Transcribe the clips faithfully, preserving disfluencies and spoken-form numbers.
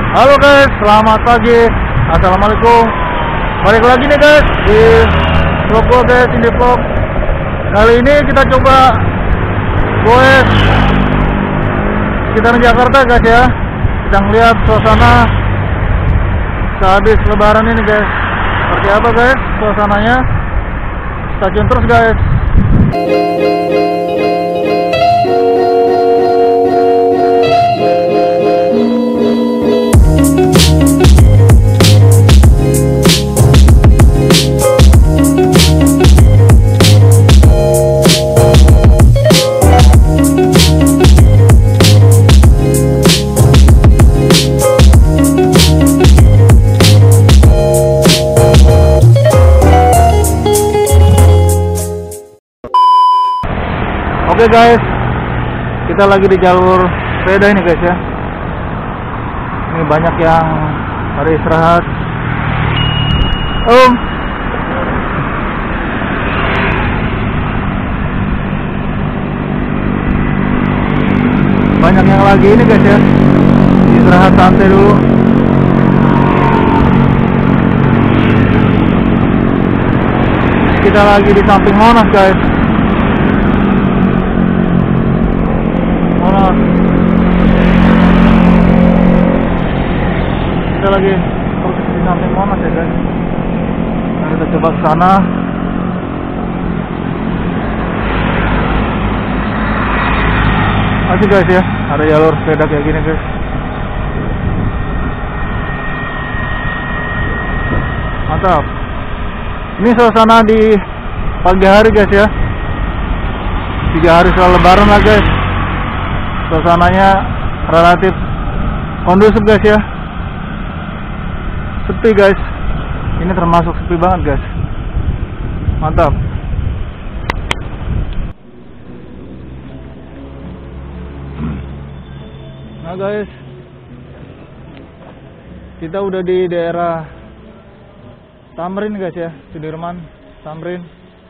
Halo guys, selamat pagi. Assalamualaikum. Balik lagi nih guys di vlog gue guys, ini vlog. Kali ini kita coba goes sekitar Jakarta guys ya. Kita ngeliat suasana sehabis lebaran ini guys. Seperti apa guys suasananya? Stay terus guys. Oke guys, kita lagi di jalur sepeda ini guys ya. Ini banyak yang pada istirahat. Om, banyak yang lagi ini guys ya, istirahat santai dulu. Kita lagi di samping Monas guys. Kita lagi pergi di samping Monas ya guys. Nah, kita coba ke sana. Asik guys ya, ada jalur sepeda kayak gini guys. Mantap. Ini suasana di pagi hari guys ya. Tiga hari setelah lebaran lah guys. Suasananya relatif kondusif guys ya. Sepi guys. Ini termasuk sepi banget guys. Mantap. Nah guys, kita udah di daerah Tamrin guys ya, Sudirman, Tamrin.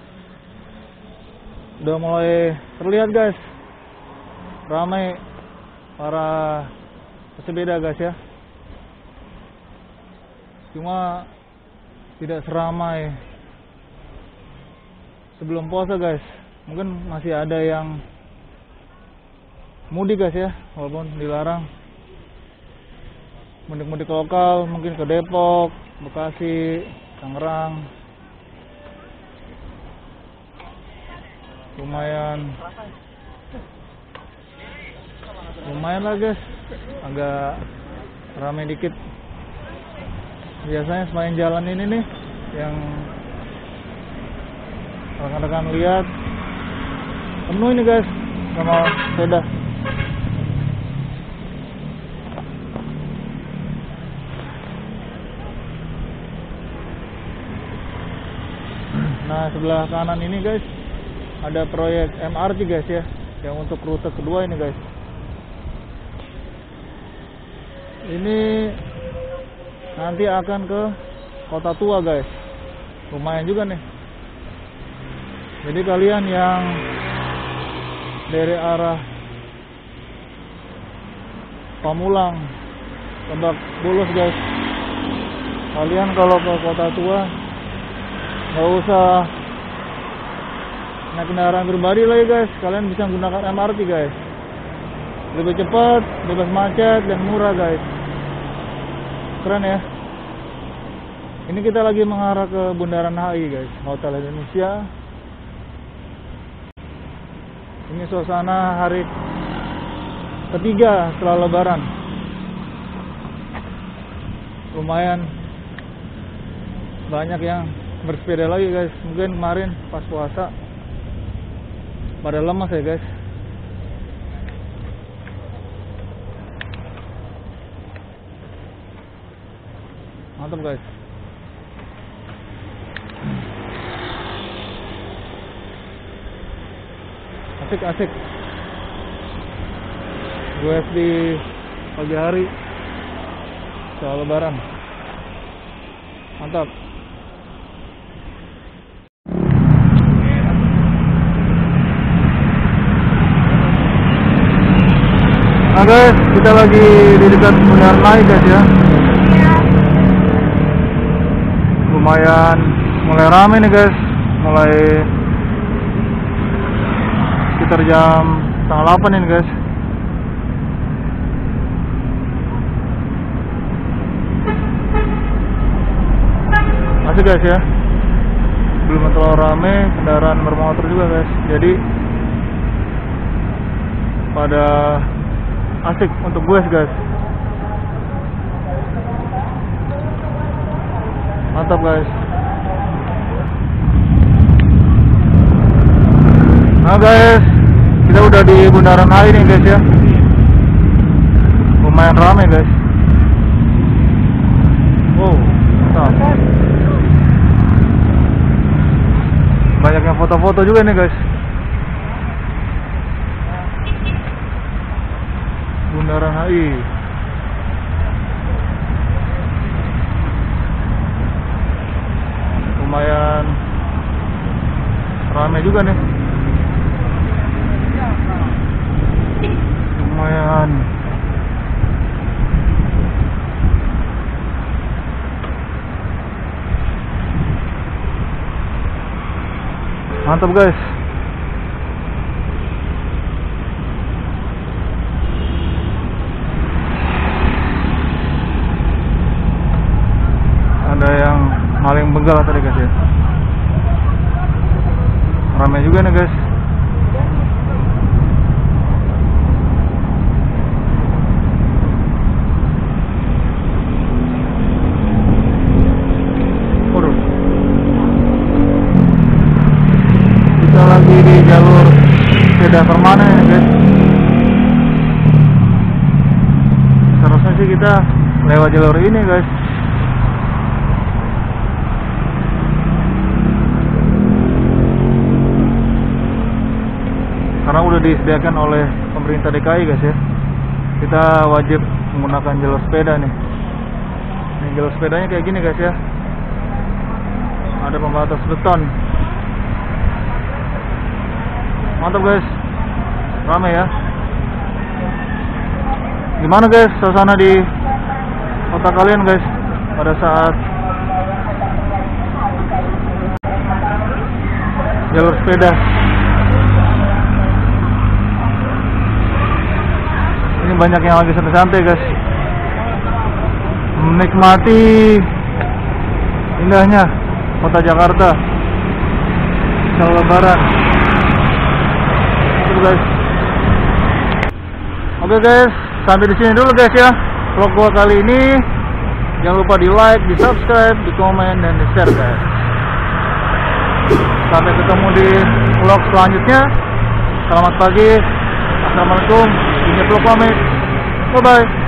Udah mulai terlihat guys, ramai para pesepeda guys ya. Cuma tidak seramai sebelum puasa guys. Mungkin masih ada yang mudik guys ya, walaupun dilarang. Mudik-mudik lokal mungkin ke Depok, Bekasi, Tangerang. Lumayan Lumayan lah guys, agak ramai dikit. Biasanya semakin jalan ini nih yang rekan-rekan lihat penuh ini guys sama sepeda. Nah sebelah kanan ini guys ada proyek M R T guys ya, yang untuk rute kedua ini guys. Ini nanti akan ke Kota Tua guys. Lumayan juga nih. Jadi kalian yang dari arah Pamulang, Lebak Bulus guys, kalian kalau ke Kota Tua nggak usah naik kendaraan pribadi lagi guys. Kalian bisa menggunakan M R T guys. Lebih cepat, bebas macet, dan murah guys. Keren ya. Ini kita lagi mengarah ke Bundaran H I guys, Hotel Indonesia. Ini suasana hari ketiga setelah lebaran. Lumayan banyak yang bersepeda lagi guys. Mungkin kemarin pas puasa pada lemas ya guys. Mantap guys. Asik-asik. Gue di pagi hari setelah lebaran. Mantap. Nah guys, kita lagi di dekat Bundaran H I guys ya. Lumayan mulai rame nih guys, mulai sekitar jam setengah delapan ini guys. Masih guys ya, belum terlalu rame kendaraan bermotor juga guys, jadi pada asik untuk gue guys. Mantap guys. Nah guys, kita udah di Bundaran H I nih guys ya. Lumayan ramai guys. Wow, mantap. Banyak yang foto-foto juga nih guys. Bundaran H I. Lumayan ramai juga nih. Lumayan. Mantap guys. Ada yang maling begal tadi guys ya. Ramai juga nih guys. Waduh. Kita lagi di jalur sepeda permanen ya guys. Seharusnya sih kita lewat jalur ini guys. Karena udah disediakan oleh pemerintah D K I guys ya. Kita wajib menggunakan jalur sepeda nih. Ini jalur sepedanya kayak gini guys ya. Ada pembatas beton. Mantap guys. Ramai ya. Gimana guys suasana di kota kalian guys pada saat jalur sepeda? Ini banyak yang lagi santai-santai guys, menikmati indahnya kota Jakarta setelah Lebaran. Itu guys. Oke guys, sampai di sini dulu guys ya vlog gua kali ini. Jangan lupa di like, di subscribe, di komen, dan di share guys. Sampai ketemu di vlog selanjutnya. Selamat pagi. Assalamualaikum. Ini vlog komik. Bye bye.